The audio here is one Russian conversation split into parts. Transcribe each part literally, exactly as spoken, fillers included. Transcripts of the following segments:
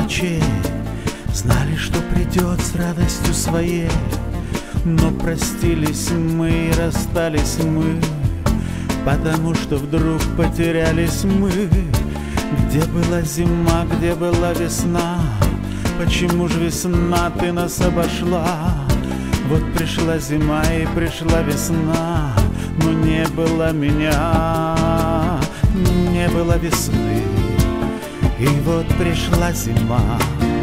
ночей знали, что придет с радостью своей, но простились мы и расстались мы, потому что вдруг потерялись мы. Где была зима, где была весна? Почему же весна ты нас обошла? Вот пришла зима и пришла весна, но не было меня, не было весны. И вот пришла зима,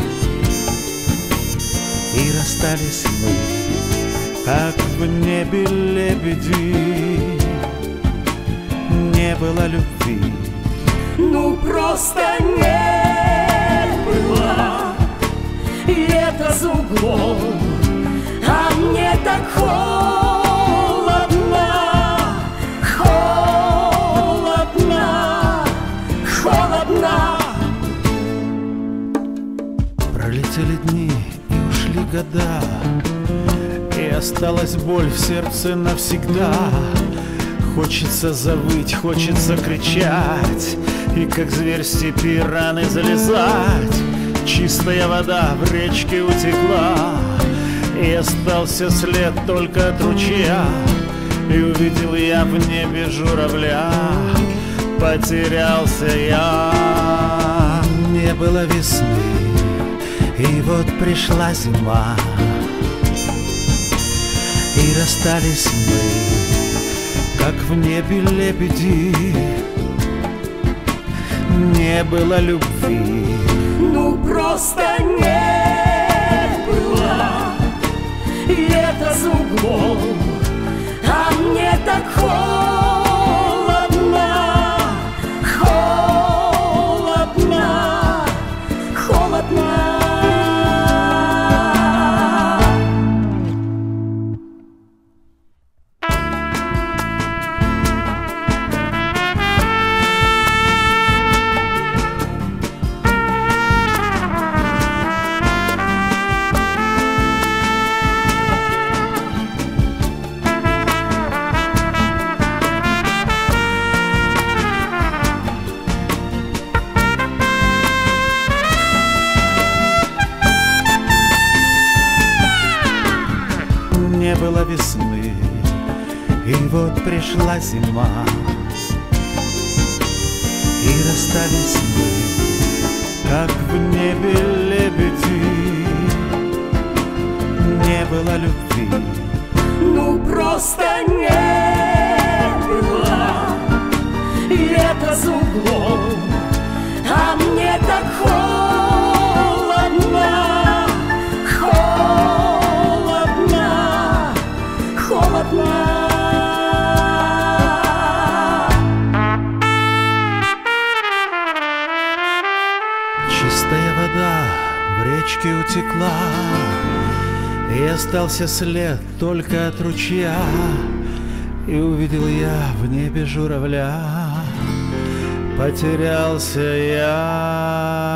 и расстались мы, как в небе лебеди. Не было любви, ну просто не было. Лето за углом, а мне так холодно, холодно, холодно. Пролетели дни и ушли года, и осталась боль в сердце навсегда. Хочется завыть, хочется кричать, и как зверь в степи раны залезать. Чистая вода в речке утекла, и остался след только от ручья. И увидел я в небе журавля, потерялся я. Не было весны, и вот пришла зима, и расстались мы, как в небе лебеди. Не было любви, ну просто не было. Лето за углом, а мне так холодно, холодно, холодно. Не было весны, и вот пришла зима, и расстались мы, как в небе лебеди. Не было любви, ну просто не было. Лето за углом, а мне так холодно, холодно, холодно. чистая вода в речке утекла, и остался след только от ручья. И увидел я в небе журавля, потерялся я.